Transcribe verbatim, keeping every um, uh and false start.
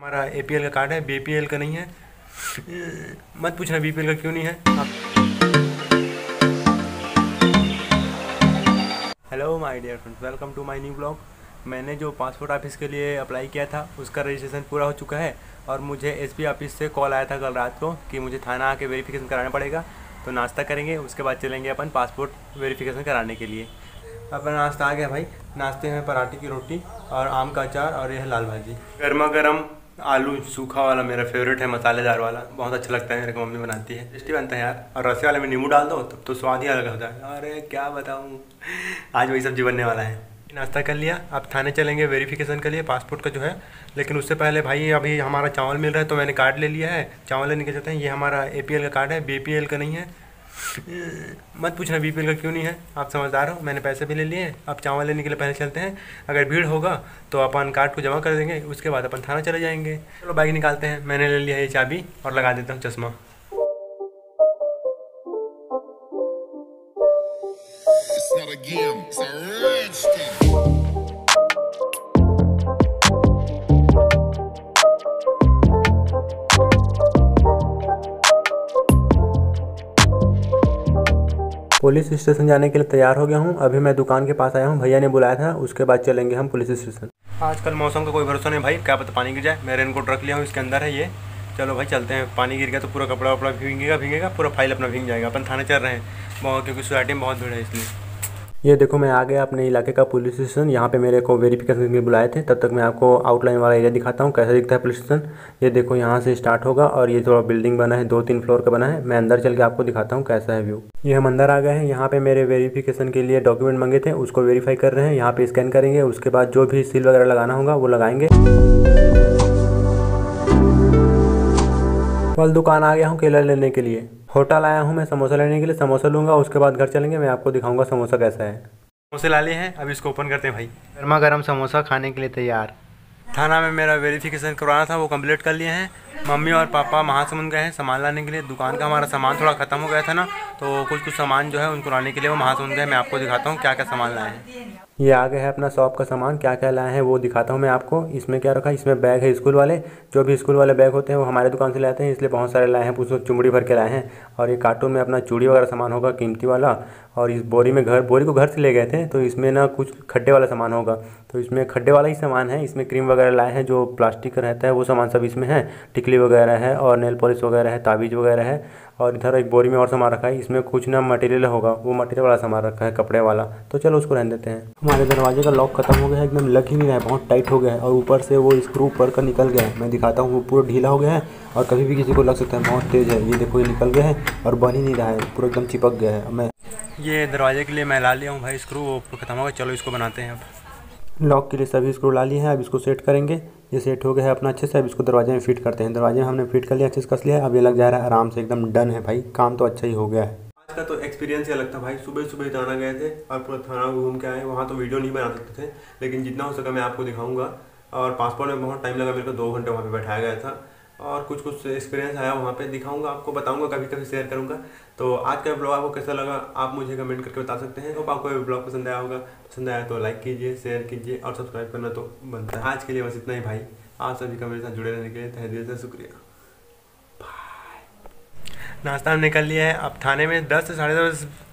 हमारा एपीएल का कार्ड है, बीपीएल का नहीं है। मत पूछना बीपीएल का क्यों नहीं है। Hello my dear friends, welcome to my new blog. मैंने जो पासपोर्ट ऑफिस के लिए अप्लाई किया था उसका रजिस्ट्रेशन पूरा हो चुका है और मुझे एसपी ऑफिस से कॉल आया था कल रात को कि मुझे थाना आके वेरिफिकेशन कराना पड़ेगा। तो नाश्ता करेंगे, उसके बाद चलेंगे अपन पासपोर्ट वेरिफिकेशन कराने के लिए। अपना नाश्ता आ गया भाई। नाश्ते में पराठे की रोटी और आम का अचार और यह लाल भाजी, गर्मा गर्म आलू सूखा वाला मेरा फेवरेट है, मसालेदार वाला, बहुत अच्छा लगता है। मेरे को मम्मी बनाती है, टेस्टी बनता है यार। और रसे वाले में नींबू डाल दो तब तो स्वाद ही अलग होता है। अरे क्या बताऊँ, आज वही सब्जी बनने वाला है। नाश्ता कर लिया, अब थाने चलेंगे वेरिफिकेशन के लिए पासपोर्ट का जो है। लेकिन उससे पहले भाई अभी हमारा चावल मिल रहा है तो मैंने कार्ड ले लिया है। चावल लेने के चलते हैं। ये हमारा एपीएल का कार्ड है, बीपीएल का नहीं है। मत पूछना बीपीएल का क्यों नहीं है, आप समझदार हो। मैंने पैसे भी ले लिए। अब चावल लेने के लिए पहले चलते हैं। अगर भीड़ होगा तो अपन कार्ड को जमा कर देंगे, उसके बाद अपन थाना चले जाएंगे। चलो बाइक निकालते हैं। मैंने ले लिया है ये चाबी और लगा देता हूँ चश्मा। पुलिस स्टेशन जाने के लिए तैयार हो गया हूँ। अभी मैं दुकान के पास आया हूँ, भैया ने बुलाया था, उसके बाद चलेंगे हम पुलिस स्टेशन। आजकल मौसम का कोई भरोसा नहीं भाई, क्या पता पानी गिर जाए। मैं रेनकोट रख लिया हूँ, इसके अंदर है ये। चलो भाई चलते हैं। पानी गिर गया तो पूरा कपड़ा वपड़ा भीगेगा भीगेगा पूरा फाइल अपना भीग जाएगा। अपन थाने चल रहे हैं बहुत, क्योंकि सोसाइटी में बहुत भीड़ है इसलिए। ये देखो मैं आ गया अपने इलाके का पुलिस स्टेशन। यहाँ पे मेरे को वेरिफिकेशन के लिए बुलाए थे। तब तक मैं आपको आउटलाइन वाला एरिया दिखाता हूँ कैसा दिखता है पुलिस स्टेशन। ये देखो यहाँ से स्टार्ट होगा और ये थोड़ा बिल्डिंग बना है, दो तीन फ्लोर का बना है। मैं अंदर चल के आपको दिखाता हूँ कैसा है व्यू। ये हम अंदर आ गए हैं। यहाँ पे मेरे वेरिफिकेशन के लिए डॉक्यूमेंट मांगे थे, उसको वेरीफाई कर रहे हैं। यहाँ पे स्कैन करेंगे, उसके बाद जो भी सील वगैरह लगाना होगा वो लगाएंगे। कल दुकान आ गया हूँ केला लेने के लिए। होटल आया हूँ मैं समोसा लेने के लिए, समोसा लूँगा। उसके बाद घर चलेंगे, मैं आपको दिखाऊंगा समोसा कैसा है। समोसे ला लिए हैं, अभी इसको ओपन करते हैं भाई। गर्मा गर्म समोसा खाने के लिए तैयार। थाना में मेरा वेरिफिकेशन करवाना था, वो कंप्लीट कर लिए हैं। मम्मी और पापा महासमुंद गए हैं सामान लाने के लिए। दुकान का हमारा सामान थोड़ा ख़त्म हो गया था ना, तो कुछ कुछ सामान जो है उनको लाने के लिए वो महासमुंद गए। मैं आपको दिखाता हूँ क्या क्या सामान लाए हैं। ये आ गया है अपना शॉप का सामान, क्या क्या लाए हैं वो दिखाता हूँ मैं आपको। इसमें क्या रखा है, इसमें बैग है स्कूल वाले। जो भी स्कूल वाले बैग होते हैं वो हमारे दुकान से लाते हैं, इसलिए बहुत सारे लाए हैं। उसमें चुमड़ी भर के लाए हैं। और ये कार्टून में अपना चूड़ी वगैरह सामान होगा कीमती वाला। और इस बोरी में घर बोरी को घर से ले गए थे, तो इसमें ना कुछ खड्डे वाला सामान होगा, तो इसमें खड्डे वाला ही सामान है। इसमें क्रीम वगैरह लाए हैं, जो प्लास्टिक का रहता है वो सामान सब इसमें है। टिकली वगैरह है और नेल पॉलिश वगैरह है, ताबीज़ वगैरह है। और इधर एक बोरी में और सामान रखा है, इसमें कुछ ना मटेरियल होगा, वो मटेरियल वाला सामान रखा है कपड़े वाला। तो चलो उसको रहने देते हैं। हमारे दरवाजे का लॉक खत्म हो गया है, एकदम लग ही नहीं रहा है, बहुत टाइट हो गया है। और ऊपर से वो स्क्रू ऊपर का निकल गया है, मैं दिखाता हूँ। वो पूरा ढीला हो गया है और कभी भी किसी को लग सकता है, बहुत तेज़ है। ये देखो ये निकल गया है और बन ही नहीं रहा है, पूरा एकदम चिपक गया है। मैं ये दरवाजे के लिए मैं ला लिया हूँ भाई स्क्रू, वो खत्म हो गया। चलो इसको बनाते हैं। अब लॉक के लिए सभी स्क्रू ला लिए हैं, अब इसको सेट करेंगे। ये सेट हो गया है अपना अच्छे से। अब इसको दरवाजे में फिट करते हैं। दरवाजे में हमने फिट कर लिया, अच्छे से कस लिया है। अब ये लग जा रहा है आराम से, एकदम डन है भाई। काम तो अच्छा ही हो गया है। आज का तो एक्सपीरियंस ही अलग था भाई। सुबह सुबह थाना गए थे और पूरा थाना घूम के आए। वहाँ तो वीडियो नहीं बना सकते थे, लेकिन जितना हो सका मैं आपको दिखाऊंगा। और पासपोर्ट में बहुत टाइम लगा मेरे को, दो घंटे वहाँ पे बैठाया गया था। और कुछ कुछ एक्सपीरियंस आया वहाँ पे, दिखाऊंगा आपको, बताऊंगा, कभी कभी शेयर करूंगा। तो आज का ब्लॉग आपको कैसा लगा आप मुझे कमेंट करके बता सकते हैं। होप आपको ब्लॉग पसंद आया होगा। पसंद आया तो लाइक कीजिए, शेयर कीजिए और सब्सक्राइब करना तो बनता है। आज के लिए बस इतना ही भाई। आप सभी का मेरे साथ जुड़े रहने के लिए तहे दिल से शुक्रिया। बाय। नाश्ता हमने कर लिया है। अब थाने में दस से साढ़े दस